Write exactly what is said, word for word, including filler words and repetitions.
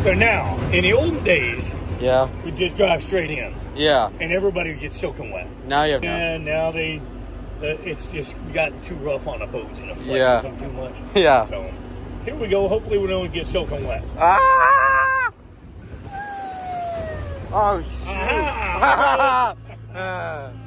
So now, in the olden days, yeah, we just drive straight in. Yeah. And everybody would get soaking wet. Now you have. And now they, uh, it's just gotten too rough on the boats and the flexes Yeah. them too much. Yeah. So here we go. Hopefully we don't get soaking wet. Ah! Oh shoot! Ah! uh.